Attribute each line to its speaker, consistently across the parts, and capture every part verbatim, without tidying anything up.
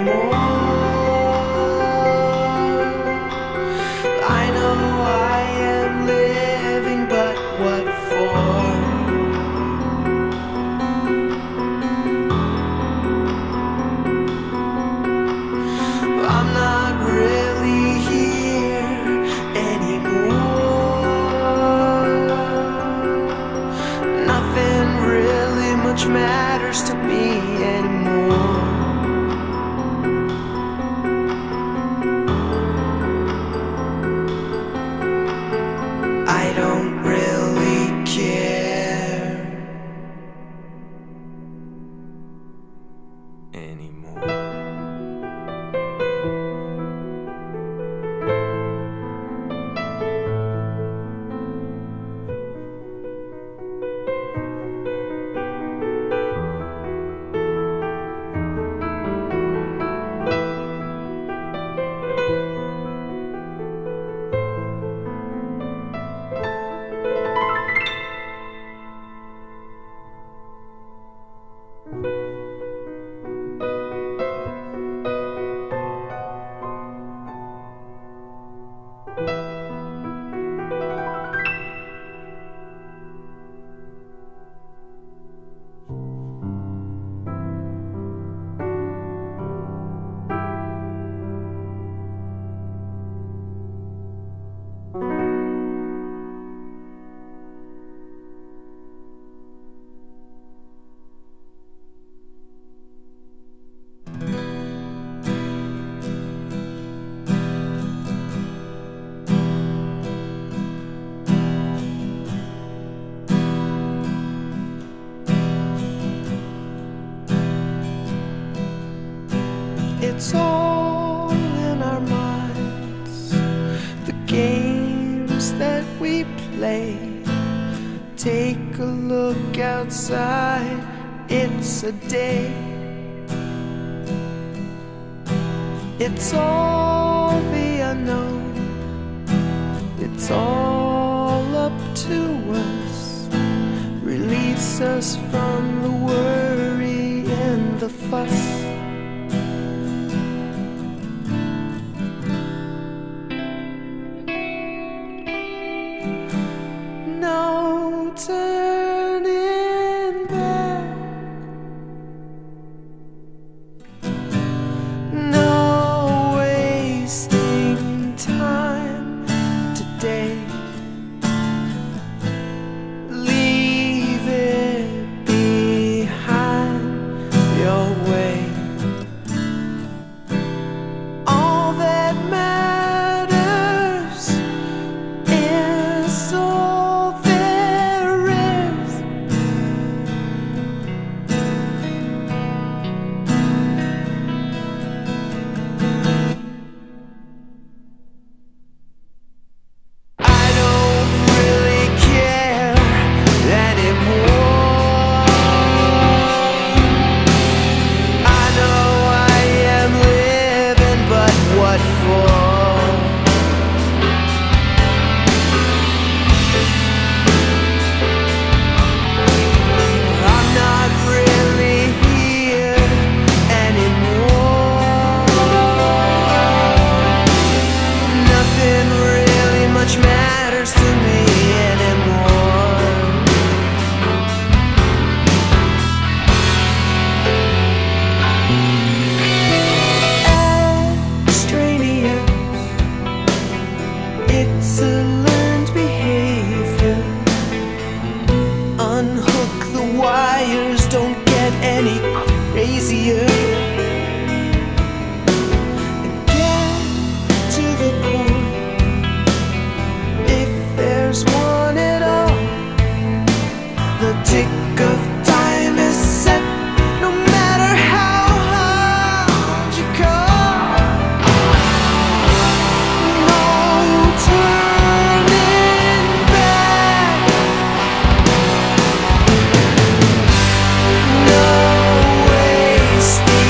Speaker 1: I know I am living, but what for? I'm not really here anymore. Nothing really much matters to me anymore. I don't really care anymore. It's all in our minds, the games that we play. Take a look outside, it's a day. It's all the unknown, it's all up to us. Release us from the worry and the fuss. No turning back, no wasting time today. Leave it behind your way. All that matters is all there is. I don't really care anymore. I know I am living, but what for? I'm not really here anymore. Nothing really much matters to me anymore. Extraneous, it's a learned behavior. Unhook the wires, don't get any crazier. And get to the point, if there's one at all. The tick of time is set, no matter how hard you call. No turning back, no wasting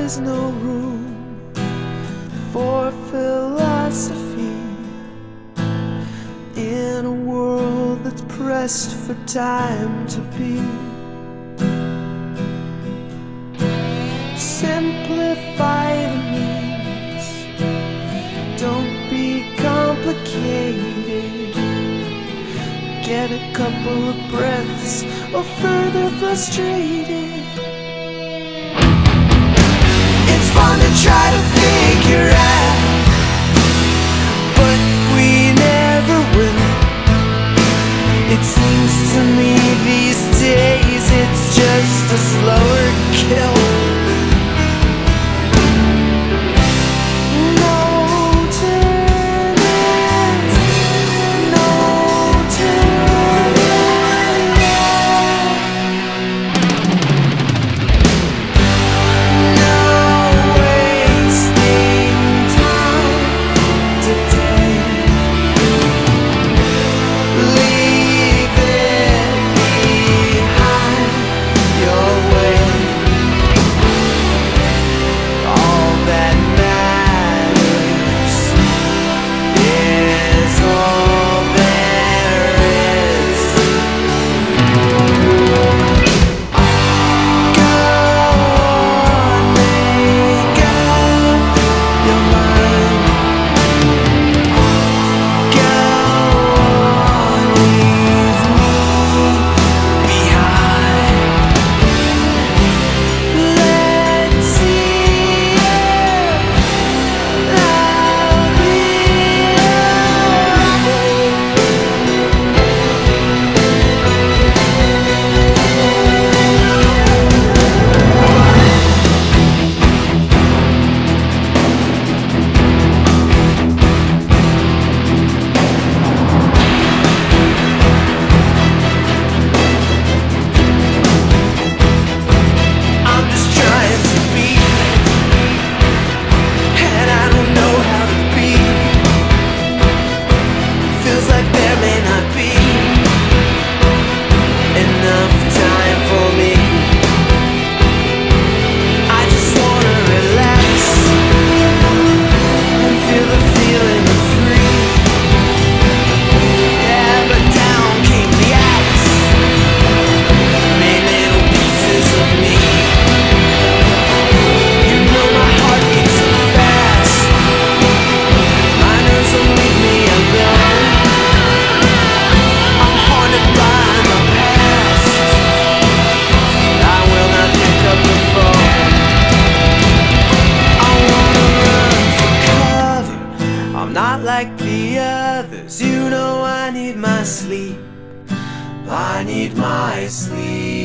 Speaker 1: is no room for philosophy in a world that's pressed for time to be. Simplify the means, don't be complicated. Get a couple of breaths or further frustrated. It's fun to try to figure out, but we never will. It seems to me these days it's just a slower kill. Like the others, you know I need my sleep. I need my sleep.